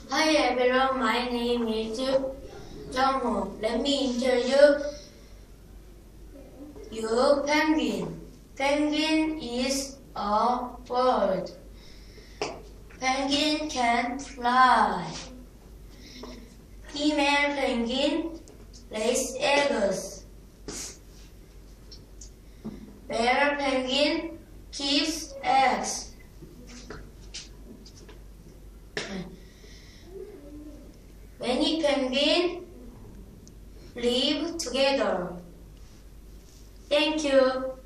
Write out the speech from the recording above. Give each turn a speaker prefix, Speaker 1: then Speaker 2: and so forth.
Speaker 1: Hi everyone, my name is Jungho. Let me introduce you penguin. Penguin is a bird. Penguin can fly. Female penguin lays eggs. Male penguin keeps eggs. Many penguins live together. Thank you.